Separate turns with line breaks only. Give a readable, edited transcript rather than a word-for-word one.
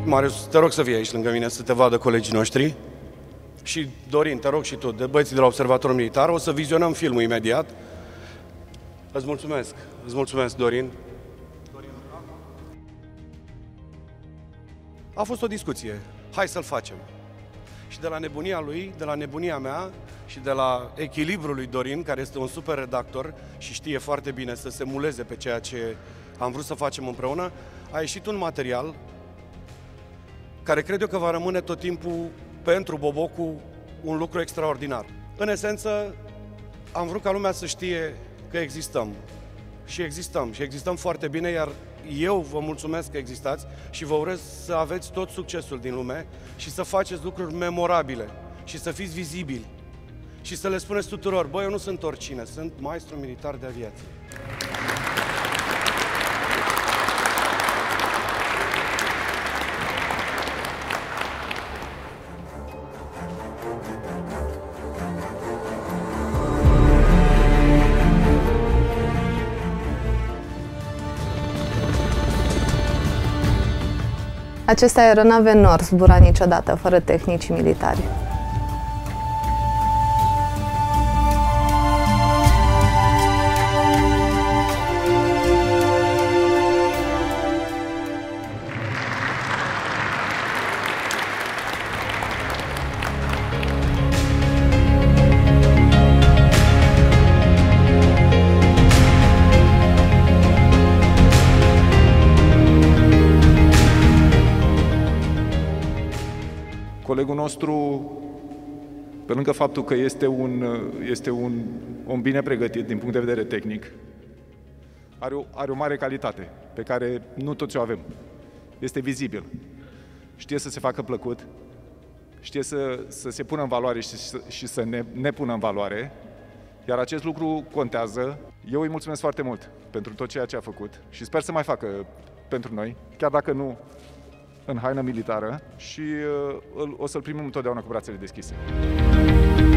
Marius, te rog să vii aici lângă mine să te vadă colegii noștri. Și Dorin, te rog și tu, de băieții de la Observatorul Militar, o să vizionăm filmul imediat. Îți mulțumesc, Dorin. A fost o discuție, hai să-l facem. Și de la nebunia lui, de la nebunia mea și de la echilibrul lui Dorin, care este un super redactor și știe foarte bine să se muleze pe ceea ce am vrut să facem împreună, a ieșit un material care cred eu că va rămâne tot timpul pentru Bobocu un lucru extraordinar. În esență, am vrut ca lumea să știe că existăm. Și existăm foarte bine, iar eu vă mulțumesc că existați și vă urez să aveți tot succesul din lume și să faceți lucruri memorabile și să fiți vizibili și să le spuneți tuturor, băi, eu nu sunt oricine, sunt maestru militar de aviație.
Aceste aeronave nu ar zbura niciodată fără tehnici militari.
Colegul nostru, pe lângă faptul că este un om bine pregătit din punct de vedere tehnic, are o mare calitate pe care nu toți o avem. Este vizibil. Știe să se facă plăcut, știe să se pună în valoare și să ne pună în valoare, iar acest lucru contează. Eu îi mulțumesc foarte mult pentru tot ceea ce a făcut și sper să mai facă pentru noi, chiar dacă nu în haină militară, și o să-l primim întotdeauna cu brațele deschise.